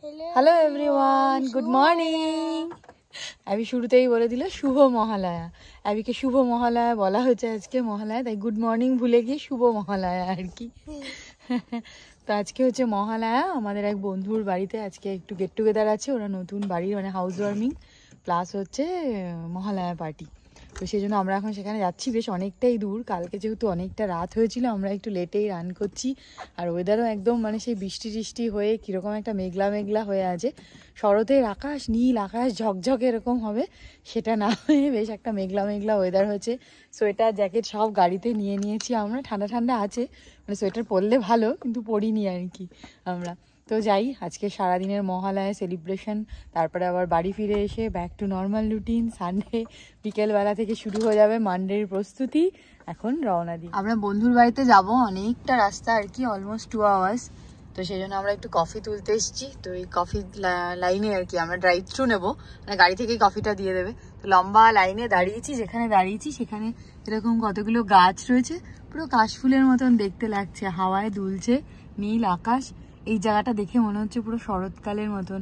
Hello everyone, good morning. অ্যাবি শুরুতেই বলে দিল শুভ মহালয়া। অ্যাবিকে শুভ মহালয়া বলা হয়েছে আজকে, মহালয়া, তাই গুড মর্নিং ভুলে গিয়ে শুভ মহালয়া আর কি। তো আজকে হচ্ছে মহালয়া, আমাদের এক বন্ধুর বাড়িতে আজকে একটু গেট টুগেদার আছে। ওরা নতুন বাড়ির মানে হাউস ওয়ার্মিং প্লাস হচ্ছে মহালয়া পার্টি। তো সেই জন্য আমরা এখন সেখানে যাচ্ছি, বেশ অনেকটাই দূর। কালকে যেহেতু অনেকটা রাত হয়েছিল, আমরা একটু লেটেই রান করছি। আর ওয়েদারও একদম মানে সেই বৃষ্টি টিষ্টি হয়ে কীরকম একটা মেঘলা মেঘলা হয়ে আছে। শরতের আকাশ, নীল আকাশ, ঝকঝকে এরকম হবে, সেটা না হয়ে বেশ একটা মেঘলা মেঘলা ওয়েদার হয়েছে। সোয়েটার জ্যাকেট সব গাড়িতে নিয়ে নিয়েছি আমরা, ঠান্ডা ঠান্ডা আছে, মানে সোয়েটার পরলে ভালো, কিন্তু পরিনি আর কি আমরা। তো যাই, আজকে সারাদিনের মহালয়া সেলিব্রেশন, তারপরে আবার বাড়ি ফিরে এসে back to normal routine. Sunday বিকেলবেলা থেকে শুরু হয়ে যাবে মানডের প্রস্তুতি। এখন রওনা দিই। আমরা বন্ধুর বাড়িতে যাব, অনেকটা রাস্তা আর কি, অলমোস্ট 2 আওয়ার্স। তো সেই জন্য আমরা একটু কফি তুলতে এসেছি। তো এই কফি লাইনে আর কি আমরা ড্রাইভ থ্রু নেবো, মানে গাড়ি থেকেই কফিটা দিয়ে দেবে। তো লম্বা লাইনে দাঁড়িয়েছি, যেখানে দাঁড়িয়েছি সেখানে এরকম কতগুলো গাছ রয়েছে, পুরো কাশফুলের মতন দেখতে লাগছে, হাওয়ায় দুলছে, নীল আকাশ। এই জায়গাটা দেখে মনে হচ্ছে পুরো শরৎকালের মতন।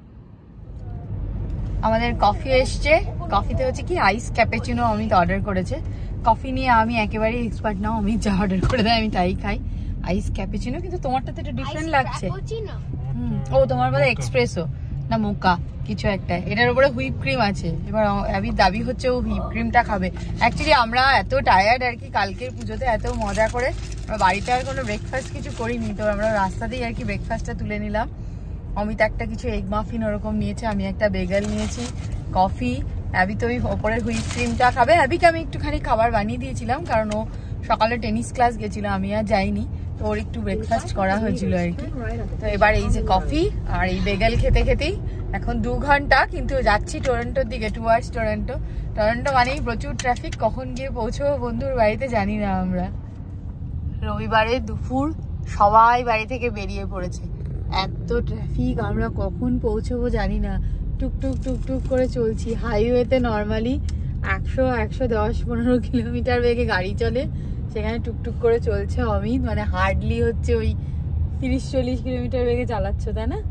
আমাদের কফি এসছে, কফিতে হচ্ছে কি আইস ক্যাপুচিনো অমিত অর্ডার করেছে। কফি নিয়ে আমি একেবারেই এক্সপার্ট নাও, অমিত যা অর্ডার করে দেয় আমি তাই খাই, আইস ক্যাপুচিনো। কিন্তু তোমারটা তো একটু ডিফারেন্ট লাগছে। ও তোমার বোধহয় এক্সপ্রেসো না মোকা কিছু একটা, এটার উপরে হুইপ ক্রিম আছে। এবার অ্যাবির দাবি হচ্ছে ও হুইপ ক্রিমটা খাবে। অ্যাকচুয়ালি আমরা এত টায়ার্ড আর কি, কালকের পুজোতে এত মজা করে আমরা বাড়িতে আর কোনো ব্রেকফাস্ট কিছু করিনি, তো আমরা রাস্তাতেই আর কি ব্রেকফাস্টটা তুলে নিলাম। অমিত একটা কিছু এগ মাফিন ওরকম নিয়েছে, আমি একটা বেগেল নিয়েছি, কফি। অ্যাবি তো ওই ওপরের হুইপ ক্রিমটা খাবে। অ্যাবিকে আমি একটুখানি খাবার বানিয়ে দিয়েছিলাম, কারণ ও সকালে টেনিস ক্লাস গেছিল, আমি আর যাইনি, তো ওর একটু ব্রেকফাস্ট করা হয়েছিল আর কি। তো এবার এই যে কফি আর এই বেগেল খেতে খেতেই এখন 2 ঘন্টা কিন্তু যাচ্ছি টরন্টোর দিকে, টুয়ার্ডস টরন্টো। টরন্টো মানেই প্রচুর ট্রাফিক, কখন গিয়ে পৌঁছবো বন্ধুর বাড়িতে জানি না আমরা। রবিবারে দুপুর সবাই বাড়ি থেকে বেরিয়ে পড়েছে, এত ট্রাফিক, আমরা কখন পৌঁছবো জানি না। টুকটুক টুকটুক করে চলছি। হাইওয়েতে নর্মালি 100-110-15 কিলোমিটার বেগে গাড়ি চলে, সেখানে টুকটুক করে চলছে অমিত, মানে হার্ডলি হচ্ছে ওই 30-40 কিলোমিটার বেগে চালাচ্ছ, তাই না?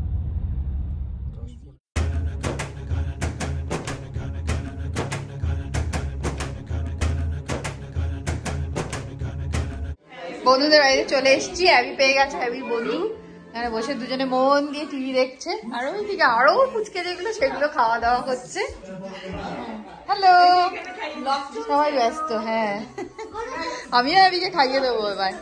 বন্ধুদের বাড়িতে চলে এসেছি, অ্যাবি পেয়ে গেছে অ্যাবির বন্ধু, এখানে বসে দুজনে মন দিয়ে টিভি দেখছে। আর ওইদিকে আরো ফুচকে যেগুলো সেগুলো খাওয়া দাওয়া করছে। হ্যালো, সবাই ব্যস্ত। হ্যাঁ, আমিও অ্যাবিকে খাইয়ে দেবো এবার।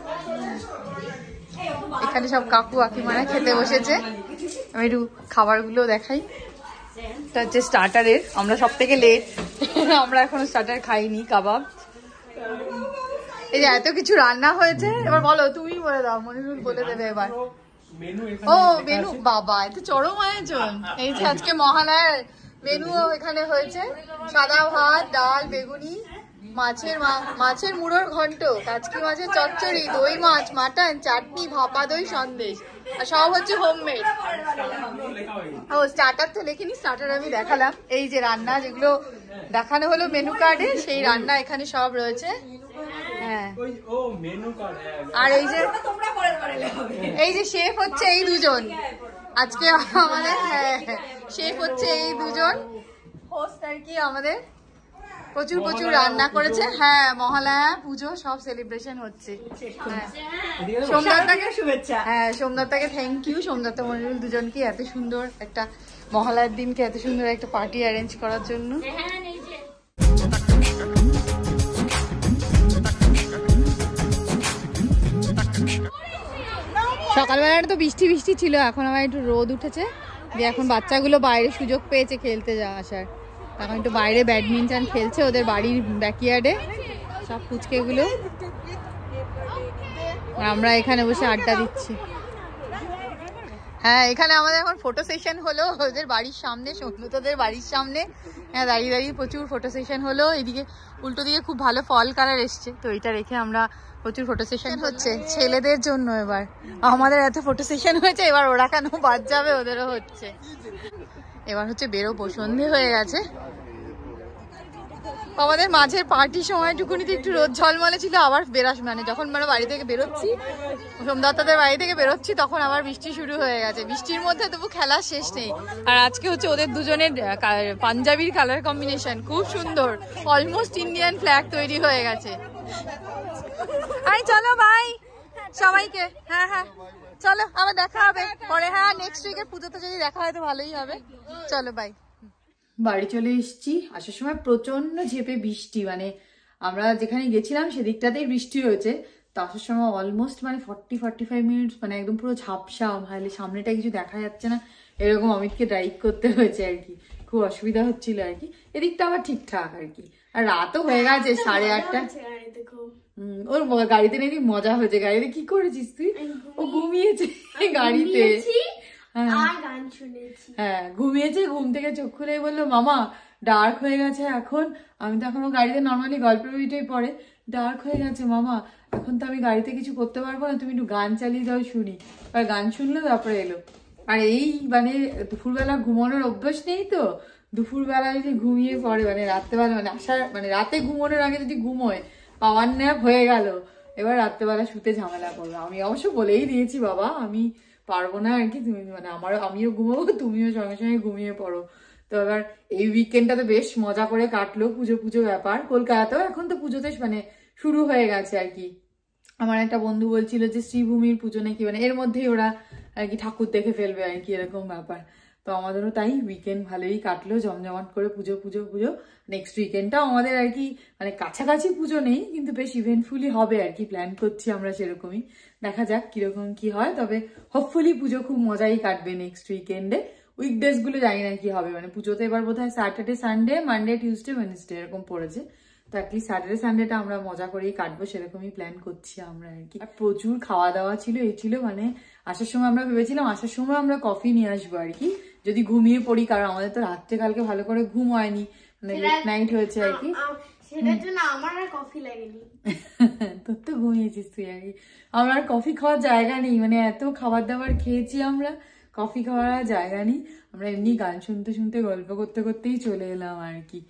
এখানে সব কাকু কাকিমারা খেতে বসেছে, আমি একটু খাবারগুলো দেখাই। এটা হচ্ছে স্টার্টারের, আমরা সব থেকে লেট, আমরা এখনো স্টার্টার খাইনি, কাবাব। এই যে এত কিছু রান্না হয়েছে, এবার বলো, তুমি বলে দাও, মনিরুল বলে দেবে এবার। ও মেনু, বাবা এত চরম আয়োজন। এই যে আজকে মহালয়ার মেনু এখানে হয়েছে, সাদা ভাত, ডাল, বেগুনি, মাছের মুড়োর ঘন্ট, কাচকি মাছের চচ্চড়ি, দই মাছ, মাটন, চাটনি, ভাপা দই, সন্দেশ, আর সব হচ্ছে হোমমেড। ও স্টার্টার তো লেখিনি, স্টার্টার আমি দেখালাম। এই যে রান্না যেগুলো দেখানো হলো মেনু কার্ডে, সেই রান্না এখানে সব রয়েছে। হ্যাঁ, আর এই যে শেফ হচ্ছে এই দুজন আজকে আমাদের। হ্যাঁ, শেফ হচ্ছে এই দুজন হোস্ট আর কি আমাদের, প্রচুর প্রচুর রান্না করেছে। হ্যাঁ, মহালয়া পুজো সব সেলিব্রেশন হচ্ছে। হ্যাঁ, সোমদত্তাকে শুভেচ্ছা। হ্যাঁ, সোমদত্তাকে থ্যাংক ইউ, সোমদত্তা মনিরুল দুজনকে এত সুন্দর একটা মহালয়ার দিনকে এত সুন্দর একটা পার্টি অ্যারেঞ্জ করার জন্য। সকালবেলাটা তো বৃষ্টি বৃষ্টি ছিল, এখন আবার একটু রোদ উঠেছে। দিয়ে এখন বাচ্চাগুলো বাইরে সুযোগ পেয়েছে খেলতে আসার, এখন একটু বাইরে ব্যাডমিন্টন খেলছে ওদের বাড়ির ব্যাকইয়ার্ডে সব ফুচকেগুলো। আমরা এখানে বসে আড্ডা দিচ্ছি। হ্যাঁ, এখানে আমাদের এখন ফটো সেশন হলো ওদের বাড়ির সামনে, সৌম্যতাদের বাড়ির সামনে। হ্যাঁ, দাঁড়িয়ে দাঁড়িয়ে প্রচুর ফটো সেশন হলো। এদিকে উল্টো দিকে খুব ভালো ফল কালার এসছে, তো এটা রেখে আমরা প্রচুর ফটো সেশন হচ্ছে ছেলেদের জন্য। এবার আমাদের এত ফটো সেশন হয়েছে, এবার ওরা কেন বাদ যাবে, ওদেরও হচ্ছে। এবার হচ্ছে বেরোবো, সন্ধে হয়ে গেছে। আমাদের মাঝের পার্টির সময়টুকুনিতে একটু রোদ ঝলমলে ছিল, আবার মানে যখন আমরা বাড়ি থেকে বেরোচ্ছি, সোমদত্তাদের বাড়ি থেকে বেরোচ্ছি, তখন আবার বৃষ্টি শুরু হয়ে গেছে। বৃষ্টির মধ্যে তবু খেলা শেষ নেই। আর আজকে হচ্ছে ওদের দুজনের পাঞ্জাবির কালার কম্বিনেশন খুব সুন্দর, অলমোস্ট ইন্ডিয়ান ফ্ল্যাগ তৈরি হয়ে গেছে। আই চলো বাই সবাইকে। হ্যাঁ হ্যাঁ চলো, আবার দেখা হবে পরে। হ্যাঁ নেক্সট উইকের পুজোতে যদি দেখা হয় তো ভালোই হবে। চলো বাই। বাড়ি চলে এসেছি। আসার সময় প্রচন্ড ঝেপে বৃষ্টি, মানে আমরা যেখানে গেছিলাম সেদিকটাতেই বৃষ্টি হয়েছে। তো আসার সময় অলমোস্ট মানে 40-45 মিনিটস মানে একদম পুরো ঝাপসা, ভালো সামনেটা কিছু দেখা যাচ্ছে না, এরকম অমিতকে ড্রাইভ করতে হয়েছে আর কি। খুব অসুবিধা হচ্ছিল আর কি। এদিকটা আবার ঠিকঠাক আর কি। আর রাতও হয়ে গেছে 8:30। ওর গাড়িতে নাকি মজা হয়েছে। গাড়িতে কি করেছিস তুই? ও ঘুমিয়েছে গাড়িতে। হ্যাঁ ঘুমিয়েছে, ঘুম থেকে চোখ খুলে বললো মামা ডার্ক হয়ে গেছে এখন। আমি তো এখনো গাড়িতে নর্মালি গল্পের বইটাই পড়ে, ডার্ক হয়ে গেছে মামা, এখন তো আমি গাড়িতে কিছু করতে পারবো না, তুমি একটু গান চালিয়ে দাও শুনি। আর গান শুনলো, তারপরে এলো। আর এই মানে দুপুরবেলা ঘুমানোর অভ্যাস নেই তো, দুপুরবেলা যদি ঘুমিয়ে পড়ে মানে রাত্রেবেলা মানে মানে রাতে ঘুমানোর আগে যদি ঘুমোয়, পাওয়ার ন্যাপ হয়ে গেল, এবার রাত্রেবেলা শুতে ঝামেলা করবো। আমি অবশ্য বলেই দিয়েছি বাবা আমি পারবো না আর কি, তুমি মানে আমিও ঘুমাবো, তুমিও সঙ্গে সঙ্গে ঘুমিয়ে পড়ো। তো এবার এই উইকেন্ডটা তো বেশ মজা করে কাটলো, পুজো ব্যাপার। কলকাতাতেও এখন তো পুজোতে মানে শুরু হয়ে গেছে আর কি। আমার একটা বন্ধু বলছিল যে শ্রীভূমির পুজো নাকি মানে এর মধ্যেই ওরা আর কি ঠাকুর দেখে ফেলবে আর কি, এরকম ব্যাপার। তো আমাদেরও তাই উইকেন্ড ভালোই কাটলো, জমজমাট করে পুজো। নেক্সট উইকেন্ডটাও আমাদের আর কি মানে কাছাকাছি পুজো নেই, কিন্তু বেশ ইভেন্টফুলি হবে আর কি, প্ল্যান করছি আমরা সেরকমই। দেখা যাক কিরকম কি হয়, তবে হোপফুলি পুজো খুব মজাই কাটবে নেক্সট উইকেন্ডে। উইকডেজ গুলো জানি না কি হবে, মানে পুজোতে এবার বোধহয় Saturday Sunday Monday Tuesday Wednesday এরকম পড়েছে। তো অ্যাটলিস্ট স্যাটারডে সানডেটা আমরা মজা করেই কাটবো, সেরকমই প্ল্যান করছি আমরা আর কি। আর প্রচুর খাওয়া দাওয়া ছিল, এই ছিল মানে আসার সময় আমরা ভেবেছিলাম আসার সময় আমরা কফি নিয়ে আসবো আর কি, যদি ঘুমিয়ে পড়ি, কারণ আমাদের তো রাত্রে কালকে ভালো করে ঘুম হয়নি, মানে লেট নাইট হয়েছে আর কি। সেটার জন্য আমার আর কফি লাগেনি। তোর তো ঘুমিয়েছিস তুই আর কি। আমার আর কফি খাওয়ার জায়গা নেই, মানে এত খাবার দাবার খেয়েছি আমরা, কফি খাওয়ার জায়গা নেই। আমরা এমনি গান শুনতে শুনতে গল্প করতে করতেই চলে এলাম আর কি।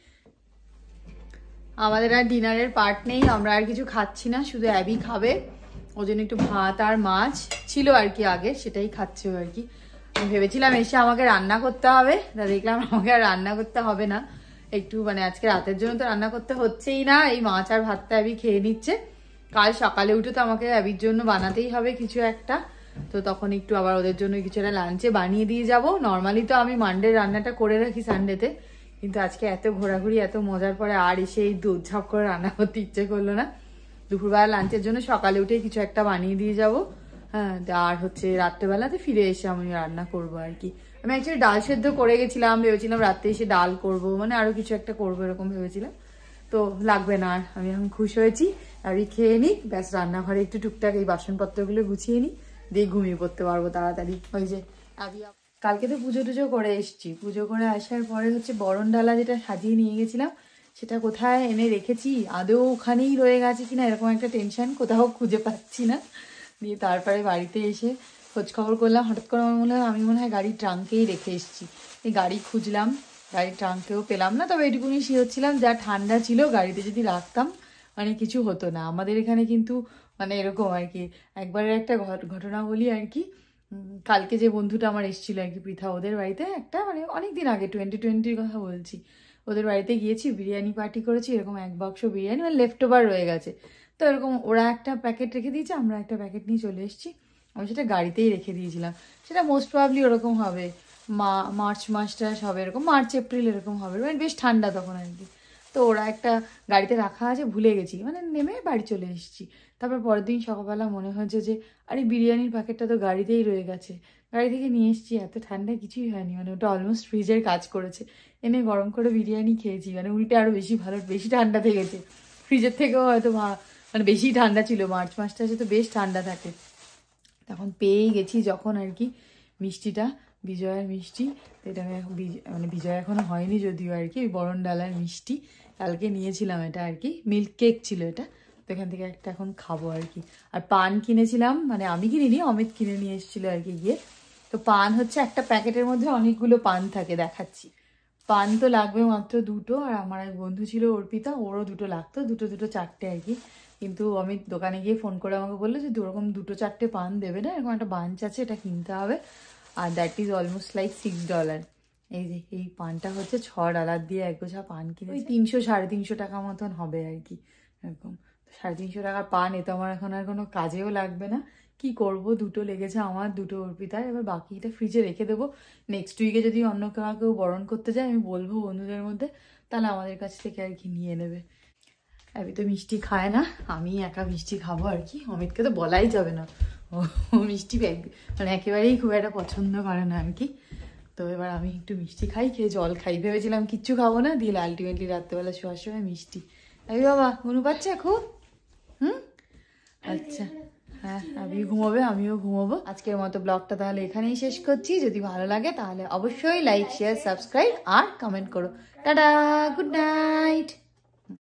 আমাদের আর ডিনারের পার্ট নেই, আমরা আর কিছু খাচ্ছি না, শুধু অ্যাবি খাবে। ওই জন্য একটু ভাত আর মাছ ছিল আর কি আগে, সেটাই খাচ্ছে আর কি। আমি ভেবেছিলাম এসে আমাকে রান্না করতে হবে, তা দেখলাম আমাকে আর রান্না করতে হবে না। একটু মানে আজকে রাতের জন্য তো রান্না করতে হচ্ছেই না, এই মাছ আর ভাতটা অ্যাবি খেয়ে নিচ্ছে। কাল সকালে উঠে তো আমাকে অ্যাবির জন্য বানাতেই হবে কিছু একটা, তো তখন একটু আবার ওদের জন্য কিছু একটা লাঞ্চে বানিয়ে দিয়ে যাব। নর্মালি তো আমি মানডে রান্নাটা করে রাখি সানডেতে, কিন্তু আজকে এত ঘোরাঘুরি এত মজার পরে আর এসে এই দৌড়ঝাঁপ করে রান্না করতে ইচ্ছে করলো না। দুপুরবেলা লাঞ্চের জন্য সকালে উঠে কিছু একটা বানিয়ে দিয়ে যাব। হ্যাঁ, আর হচ্ছে রাত্রেবেলাতে ফিরে এসে আমি রান্না করবো আর কি। আমি অ্যাকচুয়ালি ডাল সেদ্ধ করে গেছিলাম, ভেবেছিলাম রাত্রে এসে ডাল করব, মানে আরো কিছু একটা করবো এরকম ভেবেছিলাম। তো লাগবে না আর, আমি এখন খুশি হয়েছি। আমি খেয়ে নিই, ব্যাস রান্নাঘরে একটু টুকটাক এই বাসনপত্রগুলো গুছিয়ে নিই, দিয়ে ঘুমিয়ে পড়তে পারবো তাড়াতাড়ি। ওই যে কালকে তো পুজো টুজো করে এসছি, পুজো করে আসার পরে হচ্ছে বরণ ডালা যেটা সাজিয়ে নিয়ে গেছিলাম সেটা কোথায় এনে রেখেছি, আদৌ ওখানেই রয়ে গেছে কিনা এরকম একটা টেনশন, কোথাও খুঁজে পাচ্ছি না। দিয়ে তারপরে বাড়িতে এসে খোঁজ খবর করলাম, হঠাৎ করে আমার মনে হয় আমি মনে হয় গাড়ির ট্রাঙ্কেই রেখে এসেছি। এই গাড়ি খুঁজলাম, গাড়ির ট্রাঙ্কেও পেলাম না। তবে এটুকুনি সে হচ্ছিলাম যা ঠান্ডা ছিল গাড়িতে যদি রাখতাম মানে কিছু হতো না। আমাদের এখানে কিন্তু মানে এরকম আর কি, একবারের একটা ঘটনা বলি আর কি। কালকে যে বন্ধুটা আমার এসেছিল আর কি পৃথা, ওদের বাড়িতে একটা মানে অনেকদিন আগে 2020-র কথা বলছি, ওদের বাড়িতে গিয়েছি, বিরিয়ানি পার্টি করেছি, এরকম 1 বাক্স বিরিয়ানি মানে লেফট ওভার রয়ে গেছে। তো এরকম ওরা একটা প্যাকেট রেখে দিয়েছে, আমরা একটা প্যাকেট নিয়ে চলে এসেছি। আমি সেটা গাড়িতেই রেখে দিয়েছিলাম, সেটা মোস্ট প্রবাবলি ওরকম হবে মার্চ মাসটা হবে, এরকম মার্চ এপ্রিল এরকম হবে, মানে বেশ ঠান্ডা তখন আর কি। তো ওরা একটা গাড়িতে রাখা আছে, ভুলে গেছি, মানে নেমে বাড়ি চলে এসেছি। তারপর পরের দিন সকালবেলা মনে হয়েছে যে আরে বিরিয়ানির প্যাকেটটা তো গাড়িতেই রয়ে গেছে, গাড়ি থেকে নিয়ে এসেছি, এত ঠান্ডা কিছুই হয়নি, মানে ওটা অলমোস্ট ফ্রিজের কাজ করেছে। এনে গরম করে বিরিয়ানি খেয়েছি, মানে উল্টে আরও বেশি ভালো, বেশি ঠান্ডা থেকেছে, ফ্রিজের থেকেও হয়তো মানে বেশি ঠান্ডা ছিল। মার্চ মাসটা তো বেশ ঠান্ডা থাকে, তখন পেয়েই গেছি যখন আর কি মিষ্টিটা, বিজয়ার মিষ্টি। তো এটা আমি এখন মানে বিজয় এখনো হয়নি যদিও আর কি, ওই বরণ ডালার মিষ্টি কালকে নিয়েছিলাম, এটা আর কি মিল্ক কেক ছিল এটা। তো এখান থেকে একটা এখন খাবো আর কি। আর পান কিনেছিলাম, মানে আমি কিনিনি, অমিত কিনে নিয়ে এসেছিলো আর কি গিয়ে। তো পান হচ্ছে একটা প্যাকেটের মধ্যে অনেকগুলো পান থাকে, দেখাচ্ছি। পান তো লাগবে মাত্র 2টো, আর আমার এক বন্ধু ছিল অর্পিতা, ওরও 2টো লাগতো, 2 4টে আর কি। কিন্তু আমি দোকানে গিয়ে ফোন করে আমাকে বললো যে ওরকম 2 4টে পান দেবে না, এরকম একটা বাঞ্চ আছে, এটা কিনতে হবে, আর দ্যাট ইজ অলমোস্ট লাইক $6। এই যে এই পানটা হচ্ছে $6 দিয়ে এক গোছা পান কিনে, ওই 300 350 টাকা মতন হবে আর কি, এরকম 350 টাকার পান। এ তো আমার এখন আর কোনো কাজেও লাগবে না, কি করব, 2টো লেগেছে আমার, 2টো অর্পিতার, এবার বাকিটা ফ্রিজে রেখে দেবো। নেক্সট উইকে যদি অন্য কাউকেও বরণ করতে যায় আমি বলবো বন্ধুদের মধ্যে, তাহলে আমাদের কাছ থেকে আর কি নিয়ে নেবে। আমি তো মিষ্টি খায় না, আমি একা মিষ্টি খাবো আর কি, অমিতকে তো বলাই যাবে না, ও মিষ্টি মানে একেবারেই খুব একটা পছন্দ করে না আর কি। তো এবার আমি একটু মিষ্টি খাই, খেয়ে জল খাই, ভেবেছিলাম কিচ্ছু খাবো না, দিয়ে আলটিমেটলি রাত্রেবেলা শোয়ার সময় মিষ্টি। এই বাবা গুনু পাচ্ছে খুব, আচ্ছা হ্যাঁ, আপনি ঘুমোবে, আমিও ঘুমোবো। আজকের মতো ব্লগটা তাহলে এখানেই শেষ করছি, যদি ভালো লাগে তাহলে অবশ্যই লাইক শেয়ার সাবস্ক্রাইব আর কমেন্ট করো। Tata, good night.